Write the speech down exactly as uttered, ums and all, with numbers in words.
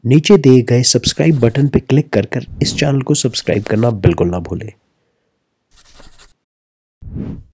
नीचे दिए गए सब्सक्राइब बटन पर क्लिक कर कर इस चैनल को सब्सक्राइब करना बिल्कुल ना भूलें।